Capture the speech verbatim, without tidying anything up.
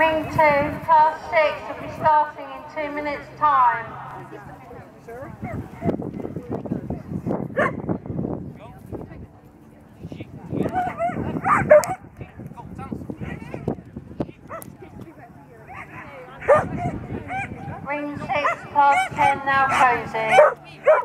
Ring two, class six will be starting in two minutes' time. Ring six, class ten now closing.